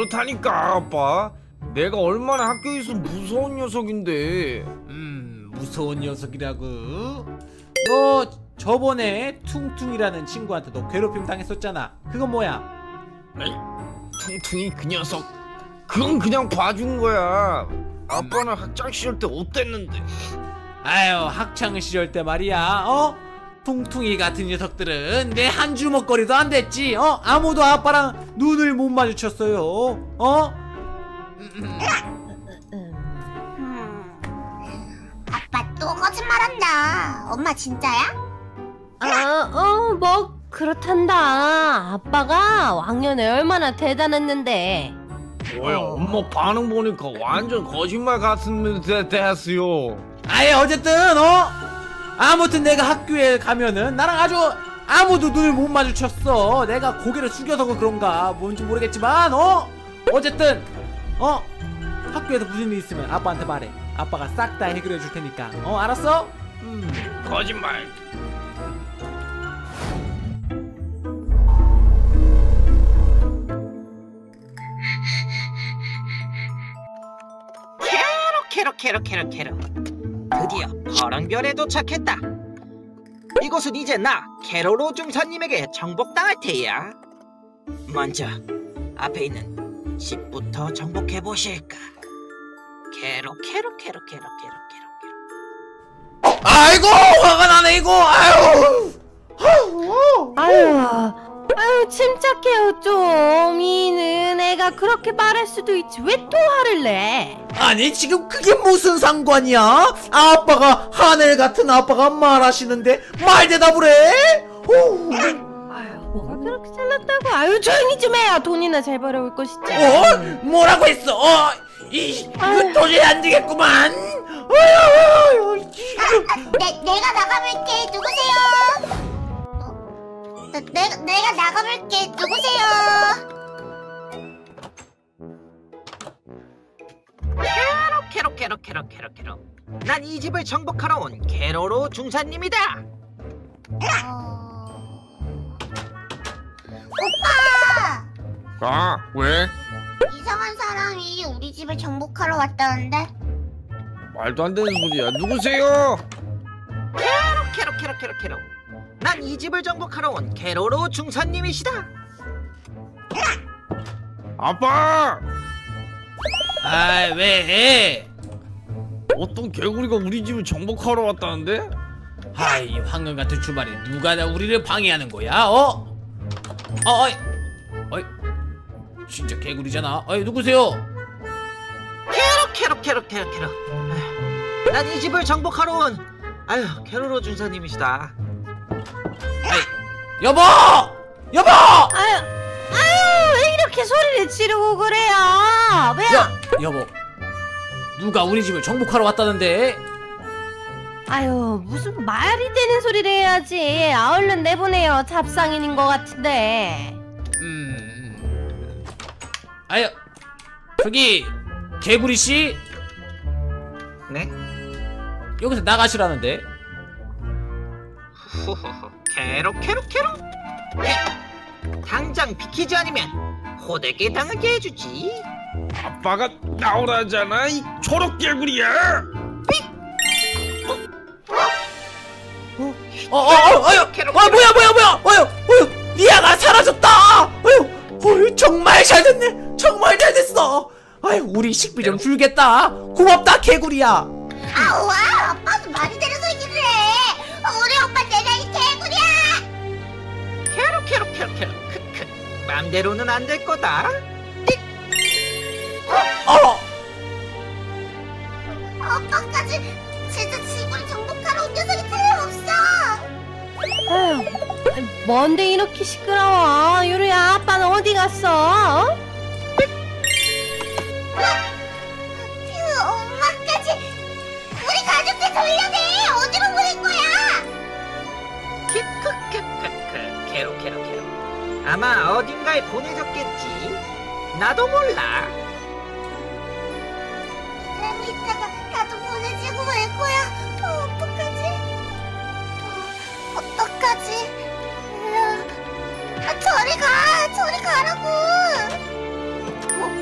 그렇다니까 아빠. 내가 얼마나 학교에서 무서운 녀석인데. 무서운 녀석이라고? 너 저번에 퉁퉁이라는 친구한테 너 괴롭힘 당했었잖아. 그건 뭐야? 에이, 퉁퉁이 그 녀석. 그건 그냥 봐준 거야. 아빠는 학창시절 때 어땠는데? 아유, 학창시절 때 말이야. 퉁퉁이 같은 녀석들은 내 한 주먹거리도 안 됐지. 아무도 아빠랑 눈을 못 마주쳤어요. 아빠 또 거짓말한다. 엄마 진짜야? 뭐 그렇단다. 아빠가 왕년에 얼마나 대단했는데. 뭐야, 엄마 반응 보니까 완전 거짓말 같은데 됐어요. 아예 어쨌든 아무튼 내가 학교에 가면은 나랑 아주 아무도 눈을 못 마주쳤어. 내가 고개를 숙여서 그런가 뭔지 모르겠지만 어쨌든 학교에서 무슨 일 있으면 아빠한테 말해. 아빠가 싹 다 해결해 줄 테니까. 알았어? 거짓말. 캐럿 드디어 파란별에 도착했다. 이곳은 이제 나 캐로로 중사님에게 정복당할 테야. 먼저 앞에 있는 집부터 정복해 보실까. 캐로. 아이고 화가 나네 이거. 아유 침착해요 좀. 이는 애가 그렇게 말할 수도 있지 왜 또 화를 내? 아니 지금 그게 무슨 상관이야? 아빠가 하늘 같은 아빠가 말하시는데 말 대답을 해? 아유 뭐가 그렇게 잘났다고. 아유 조용히 좀 해요. 돈이나 잘 벌어올 것이지. 뭐라고 했어? 이거 도저히 안 되겠구만. 내가 나가볼게. 누구세요? 내가 나가볼게. 누구세요? 캐로. 난 이 집을 정복하러 온 캐로로 중사님이다. 오빠! 왜? 이상한 사람이 우리 집을 정복하러 왔다는데? 말도 안 되는 소리야. 누구세요? 캐로. 난 이 집을 정복하러 온 캐로로 중사님이시다. 아빠! 왜? 어떤 개구리가 우리 집을 정복하러 왔다는데? 이 황금 같은 주말에 누가 우리를 방해하는 거야? 진짜 개구리잖아. 누구세요? 캐로. 난 이 집을 정복하러 온 캐로로 중사님이시다. 여보! 아유 왜 이렇게 소리를 지르고 그래요? 왜요? 여보, 누가 우리 집을 정복하러 왔다는데? 아유 무슨 말이 되는 소리를 해야지. 얼른 내보내요. 잡상인인 것 같은데. 저기 개구리씨? 네? 여기서 나가시라는데? 캐로. 당장 비키지 않으면 호되게 당하게 해주지. 아빠가 나오라잖아. 이 초록 개구리야. 뭐야! 리아가 사라졌다! 정말 잘 됐네! 정말 잘 됐어! 우리 식비 좀 줄겠다! 고맙다, 개구리야! 와, 아빠도 말이 되는 소리를 해. 우리 오빠 내 나이 개구리야. 캐로. 크크. 맘대로는 안 될 거다. 오빠까지 진짜 지구를 정복하러 온 녀석이 틀림없어. 아유 뭔데 이렇게 시끄러워. 유리야 아빠는 어디 갔어? 엄마까지 우리 가족들 돌려내. 어디로 보낸 거야? 크크크크크. 캐로. 아마 어딘가에 보내졌겠지. 나도 몰라. 이대로 있다가 나도 보내지고 말 거야. 어떡하지? 저리 가라고.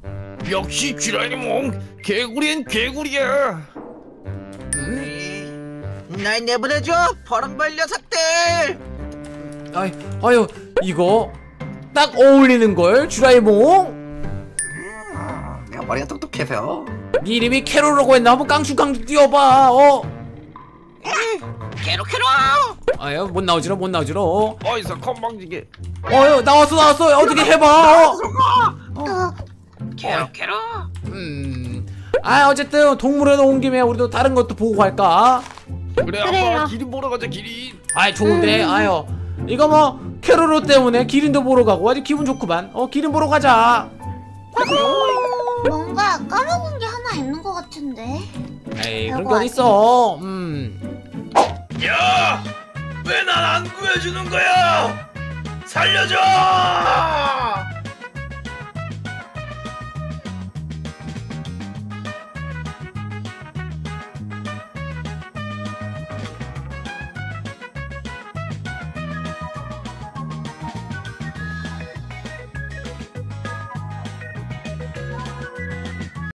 역시 쥐라니몽 개구리엔 개구리야. 날 내보내줘 버럭벌 녀석들. 아유 이거 딱 어울리는걸 주라이몽. 내가 머리가 똑똑해서. 네 이름이 캐롤이라고 했나? 한번 깡충깡충 뛰어봐. 캐로. 아유 못 나오지로. 어디서 건방지게. 나왔어. 어떻게 해봐. 어, 캐로. 아 어쨌든 동물원에 온 김에 우리도 다른 것도 보고 갈까? 그래 그래요. 아빠 기린 보러 가자 기린. 아이 좋은데 아유 이거 뭐 캐로로 때문에 기린도 보러 가고 아주 기분 좋구만. 기린 보러 가자. 뭔가 까먹은 게 하나 있는 것 같은데. 에이 그런 게 어딨어. 야! 왜 난 안 구해주는 거야? 살려줘!